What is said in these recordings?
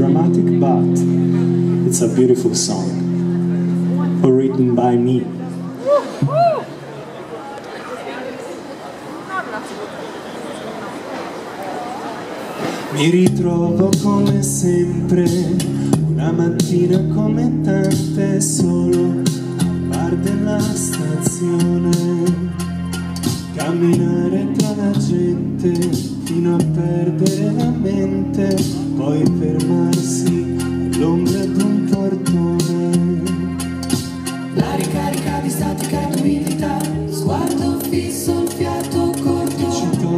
dramatic, but it's a beautiful song, written by me. Mi ritrovo come sempre, una mattina come tante, solo al bar della stazione. Camminare tra la gente fino a perdere la mente, poi fermarsi all'ombra d'un portone. La ricarica di statica ed umidità, sguardo fisso, il fiato corto,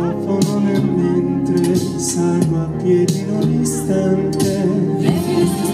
Citofono nel mentre, salgo a piedi in un istante. le finestre